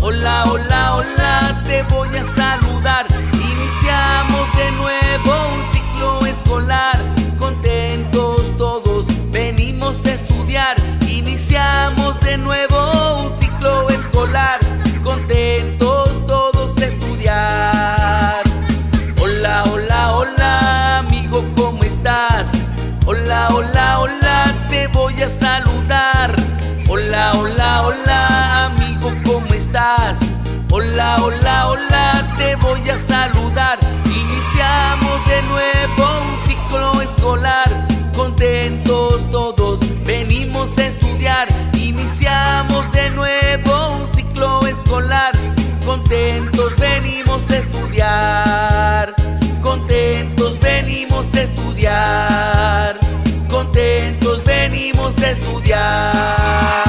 Hola, hola, hola, te voy a saludar. Iniciamos de nuevo un ciclo escolar. Contentos todos, venimos a estudiar. Iniciamos de nuevo un ciclo escolar. Contentos todos a estudiar. Hola, hola, hola, amigo, ¿cómo estás? Hola, hola, hola, te voy a saludar. Hola, hola, hola, amigo, ¿cómo estás? Hola, hola, hola, te voy a saludar. Iniciamos de nuevo un ciclo escolar. Contentos todos, venimos a estudiar. Iniciamos de nuevo un ciclo escolar. Contentos venimos a estudiar. Contentos venimos a estudiar. Contentos venimos a estudiar.